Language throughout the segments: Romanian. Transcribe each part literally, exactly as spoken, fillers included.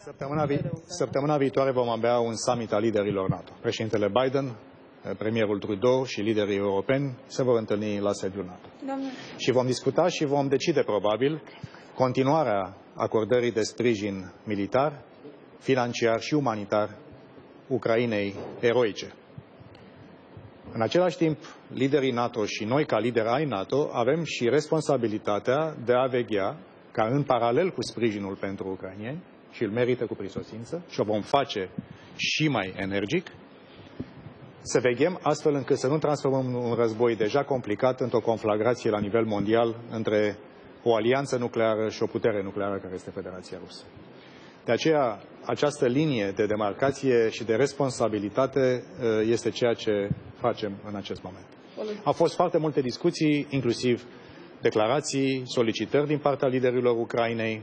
Săptămâna, vi săptămâna viitoare vom avea un summit al liderilor NATO. Președintele Biden, premierul Trudeau și liderii europeni se vor întâlni la sediul NATO. Doamne. Și vom discuta și vom decide probabil continuarea acordării de sprijin militar, financiar și umanitar Ucrainei eroice. În același timp, liderii NATO și noi, ca lideri ai NATO, avem și responsabilitatea de a veghea ca în paralel cu sprijinul pentru ucrainieni, și îl merită cu prisosință și o vom face și mai energic, să veghem astfel încât să nu transformăm un război deja complicat într-o conflagrație la nivel mondial între o alianță nucleară și o putere nucleară care este Federația Rusă. De aceea, această linie de demarcație și de responsabilitate este ceea ce facem în acest moment. Au fost foarte multe discuții, inclusiv declarații, solicitări din partea liderilor Ucrainei,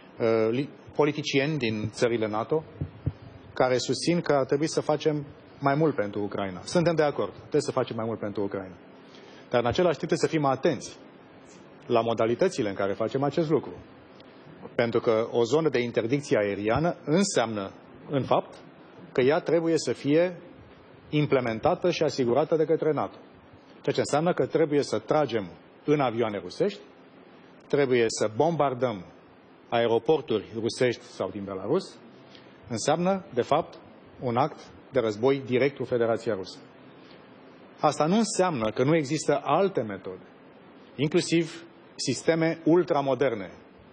politicieni din țările NATO, care susțin că ar trebui să facem mai mult pentru Ucraina. Suntem de acord, trebuie să facem mai mult pentru Ucraina. Dar în același timp trebuie să fim atenți la modalitățile în care facem acest lucru. Pentru că o zonă de interdicție aeriană înseamnă, în fapt, că ea trebuie să fie implementată și asigurată de către NATO. Ceea ce înseamnă că trebuie să tragem în avioane rusești, trebuie să bombardăm aeroporturi rusești sau din Belarus, înseamnă, de fapt, un act de război direct cu Federația Rusă. Asta nu înseamnă că nu există alte metode, inclusiv sisteme ultramoderne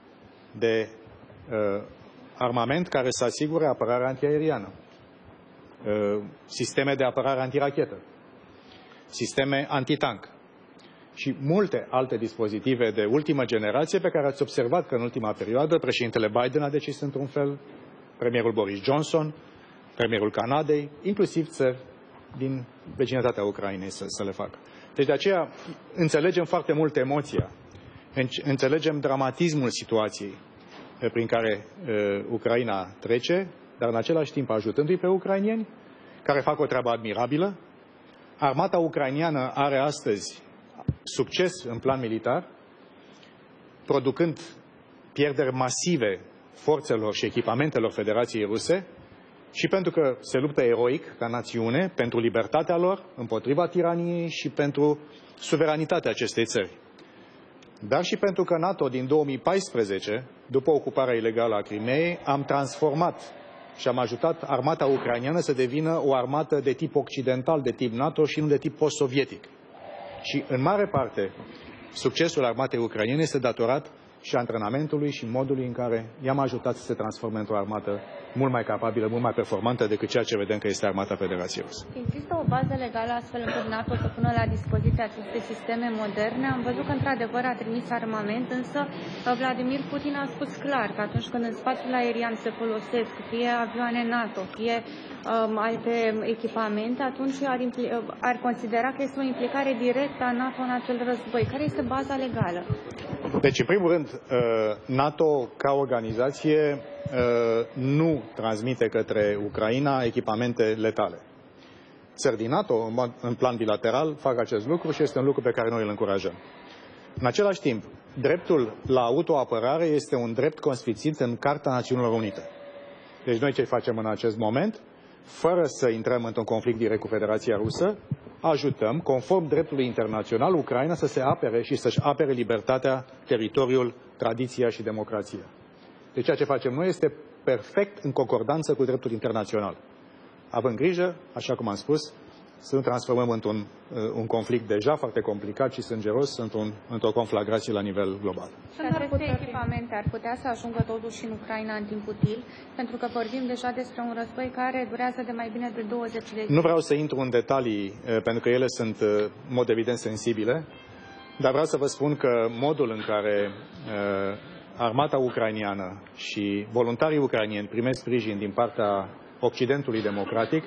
de uh, armament care să asigure apărarea antiaeriană, uh, sisteme de apărare antirachetă, sisteme antitank și multe alte dispozitive de ultimă generație pe care ați observat că în ultima perioadă președintele Biden a decis într-un fel, premierul Boris Johnson, premierul Canadei, inclusiv țări din vecinătatea Ucrainei să, să le facă. Deci de aceea înțelegem foarte mult emoția, înțelegem dramatismul situației prin care uh, Ucraina trece, dar în același timp ajutându-i pe ucrainieni, care fac o treabă admirabilă. Armata ucrainiană are astăzi succes în plan militar, producând pierderi masive forțelor și echipamentelor Federației Ruse, și pentru că se luptă eroic ca națiune pentru libertatea lor, împotriva tiraniei și pentru suveranitatea acestei țări. Dar și pentru că NATO din două mii paisprezece, după ocuparea ilegală a Crimeei, am transformat și am ajutat armata ucraineană să devină o armată de tip occidental, de tip NATO și nu de tip post-sovietic. Și în mare parte, succesul armatei ucrainene este datorat și antrenamentului și modului în care i-am ajutat să se transforme într-o armată mult mai capabilă, mult mai performantă decât ceea ce vedem că este armata Federației Ruse. Există o bază legală astfel încât NATO să pună la dispoziție aceste sisteme moderne? Am văzut că într-adevăr a trimis armament, însă Vladimir Putin a spus clar că atunci când în spațiul aerian se folosesc fie avioane NATO, fie um, alte echipamente, atunci ar, ar considera că este o implicare directă a NATO în acel război. Care este baza legală? Deci, în primul rând, NATO ca organizație nu transmite către Ucraina echipamente letale. Țări din NATO, în plan bilateral, fac acest lucru și este un lucru pe care noi îl încurajăm. În același timp, dreptul la autoapărare este un drept consfințit în Carta Națiunilor Unite. Deci noi ce facem în acest moment, fără să intrăm într-un conflict direct cu Federația Rusă, ajutăm, conform dreptului internațional, Ucraina să se apere și să-și apere libertatea, teritoriul, tradiția și democrația. Deci ceea ce facem noi este perfect în concordanță cu dreptul internațional. Având grijă, așa cum am spus, să nu transformăm într-un un conflict deja foarte complicat și sângeros într-un, într-o conflagrație la nivel global. Și aceste echipamente ar putea să ajungă totuși în Ucraina în timp util? Pentru că vorbim deja despre un război care durează de mai bine de douăzeci de zile. Nu vreau să intru în detalii, pentru că ele sunt, în mod evident, sensibile, dar vreau să vă spun că modul în care uh, armata ucrainiană și voluntarii ucrainieni primesc sprijin din partea Occidentului democratic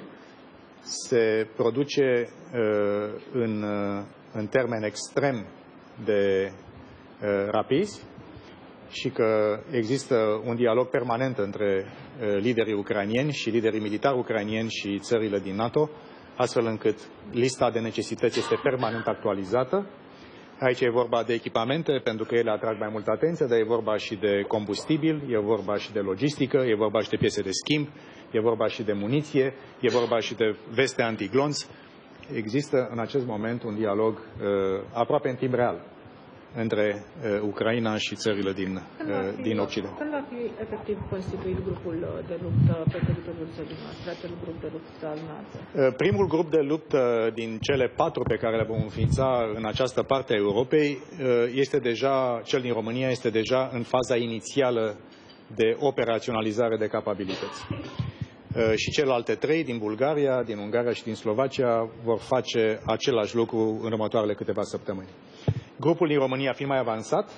se produce uh, în, uh, în termeni extrem de uh, rapizi și că există un dialog permanent între uh, liderii ucrainieni și liderii militari ucrainieni și țările din NATO, astfel încât lista de necesități este permanent actualizată. Aici e vorba de echipamente, pentru că ele atrag mai multă atenție, dar e vorba și de combustibil, e vorba și de logistică, e vorba și de piese de schimb, e vorba și de muniție, e vorba și de veste antiglonț. Există în acest moment un dialog uh, aproape în timp real între uh, Ucraina și țările din, uh, din Occident. Când va fi efectiv constituit grupul de luptă pe teritoriul țării noastre, acel grup de luptă al NATO? Uh, primul grup de luptă din cele patru pe care le vom înființa în această parte a Europei uh, este deja, cel din România este deja în faza inițială de operaționalizare de capabilități. Uh, și celelalte trei din Bulgaria, din Ungaria și din Slovacia vor face același lucru în următoarele câteva săptămâni. Grupul din România fiind mai avansat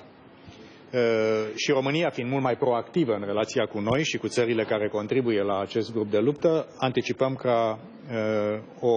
și România fiind mult mai proactivă în relația cu noi și cu țările care contribuie la acest grup de luptă, anticipăm ca o,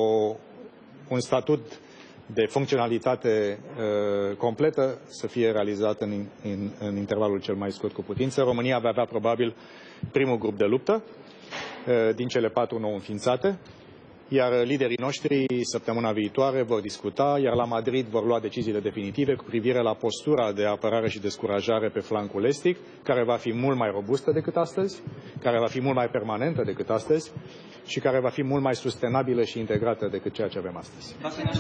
un statut de funcționalitate completă să fie realizat în, în, în intervalul cel mai scurt cu putință. România va avea probabil primul grup de luptă din cele patru nou înființate, iar liderii noștri săptămâna viitoare vor discuta, iar la Madrid vor lua deciziile definitive cu privire la postura de apărare și descurajare pe flancul estic, care va fi mult mai robustă decât astăzi, care va fi mult mai permanentă decât astăzi și care va fi mult mai sustenabilă și integrată decât ceea ce avem astăzi.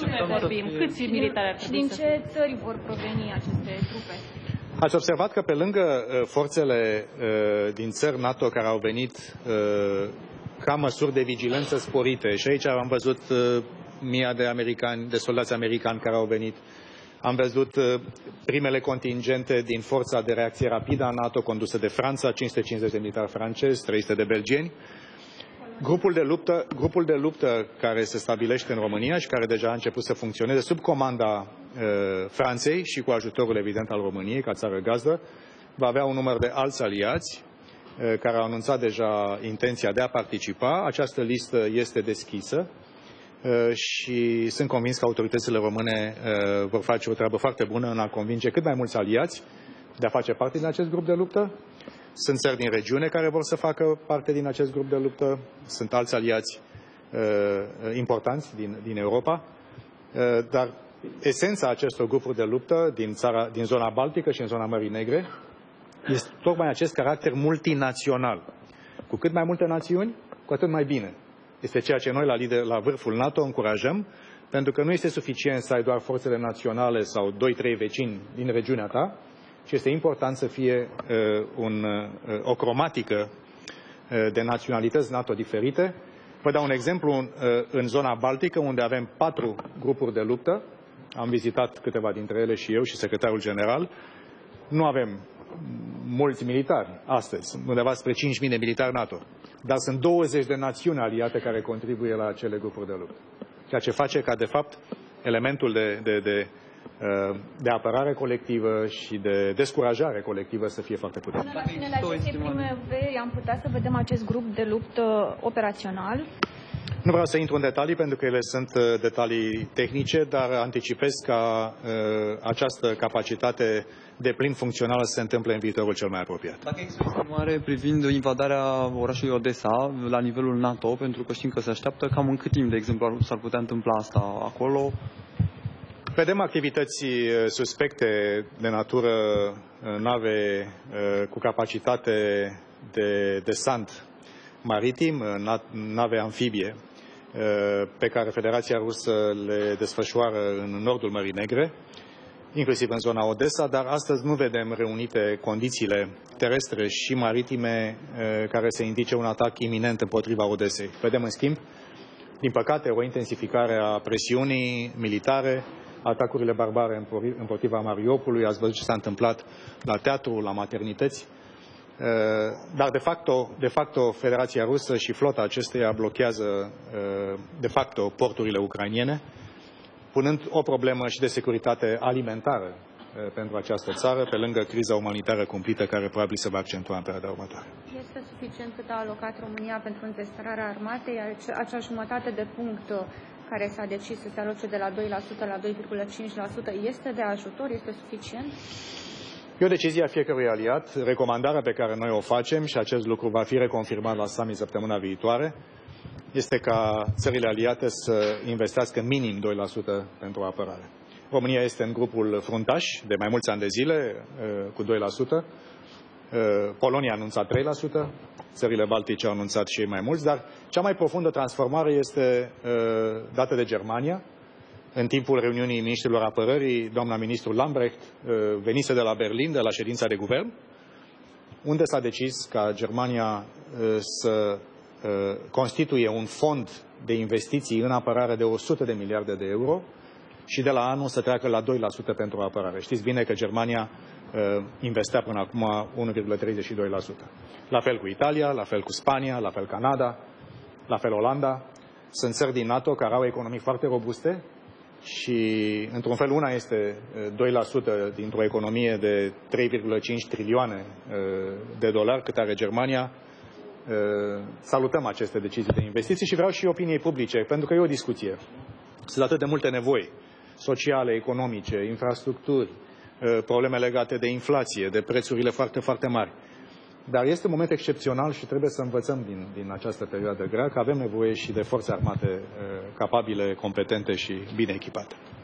Câți militari și din ce țări vor proveni aceste trupe? Ați observat că pe lângă uh, forțele uh, din țări NATO care au venit uh, ca măsuri de vigilență sporite, și aici am văzut uh, mii de americani, de soldați americani care au venit, am văzut uh, primele contingente din forța de reacție rapidă a NATO condusă de Franța, cinci sute cincizeci de militari francezi, trei sute de belgieni. Grupul de luptă, grupul de luptă care se stabilește în România și care deja a început să funcționeze sub comanda uh, Franței și cu ajutorul evident al României ca țară gazdă, va avea un număr de alți aliați uh, care au anunțat deja intenția de a participa. Această listă este deschisă uh, și sunt convins că autoritățile române uh, vor face o treabă foarte bună în a convinge cât mai mulți aliați de a face parte din acest grup de luptă. Sunt țări din regiune care vor să facă parte din acest grup de luptă, sunt alți aliați uh, importanți din, din Europa, uh, dar esența acestor grupuri de luptă din, țara, din zona Baltică și în zona Mării Negre este tocmai acest caracter multinațional. Cu cât mai multe națiuni, cu atât mai bine. Este ceea ce noi la, lider, la vârful NATO încurajăm, pentru că nu este suficient să ai doar forțele naționale sau doi trei vecini din regiunea ta, ci este important să fie uh, un, uh, o cromatică uh, de naționalități NATO diferite. Vă dau un exemplu, uh, în zona Baltică, unde avem patru grupuri de luptă, am vizitat câteva dintre ele și eu și secretarul general, nu avem mulți militari astăzi, undeva spre cinci mii de militari NATO, dar sunt douăzeci de națiuni aliate care contribuie la acele grupuri de luptă. Ceea ce face ca, de fapt, elementul de, de, de de apărare colectivă și de descurajare colectivă să fie foarte puternic. Până la finele acestei primăveri am putea să vedem acest grup de luptă operațional? Nu vreau să intru în detalii pentru că ele sunt detalii tehnice, dar anticipez ca uh, această capacitate de plin funcțională să se întâmple în viitorul cel mai apropiat. Dacă există o estimare privind invadarea orașului Odessa la nivelul NATO, pentru că știm că se așteaptă, cam în cât timp, de exemplu, s-ar putea întâmpla asta acolo? Vedem activități suspecte de natură nave cu capacitate de desant maritim, nave amfibie, pe care Federația Rusă le desfășoară în nordul Mării Negre, inclusiv în zona Odessa, dar astăzi nu vedem reunite condițiile terestre și maritime care să indice un atac iminent împotriva Odesei. Vedem, în schimb, din păcate, o intensificare a presiunii militare, atacurile barbare împotriva Mariupolului, ați văzut ce s-a întâmplat la teatru, la maternități. Dar, de facto, de facto, Federația Rusă și flota acesteia blochează, de facto, porturile ucrainene, punând o problemă și de securitate alimentară pentru această țară, pe lângă criza umanitară cumplită care probabil se va accentua în perioada următoare. Este suficient cât a alocat România pentru înzestrarea armatei, acea jumătate de punct care s-a decis să se aloce de la doi la sută la doi virgulă cinci la sută este de ajutor? Este suficient? E o decizie a fiecărui aliat. Recomandarea pe care noi o facem, și acest lucru va fi reconfirmat la summit săptămâna viitoare, este ca țările aliate să investească minim doi la sută pentru apărare. România este în grupul fruntaș de mai mulți ani de zile, cu doi la sută. Polonia a anunțat trei la sută, țările baltice au anunțat și ei mai mulți, dar cea mai profundă transformare este dată de Germania. În timpul reuniunii ministrilor apărării, doamna ministru Lambrecht venise de la Berlin, de la ședința de guvern, unde s-a decis ca Germania să constituie un fond de investiții în apărare de o sută de miliarde de euro și de la anul să treacă la doi la sută pentru apărare. Știți bine că Germania investea până acum unu virgulă treizeci și doi la sută. La fel cu Italia, la fel cu Spania, la fel Canada, la fel Olanda. Sunt țări din NATO care au economii foarte robuste și, într-un fel, una este doi la sută dintr-o economie de trei virgulă cinci trilioane de dolari cât are Germania. Salutăm aceste decizii de investiții și vreau și opiniei publice, pentru că e o discuție. Sunt atât de multe nevoi sociale, economice, infrastructuri, probleme legate de inflație, de prețurile foarte, foarte mari. Dar este un moment excepțional și trebuie să învățăm din, din această perioadă grea că avem nevoie și de forțe armate capabile, competente și bine echipate.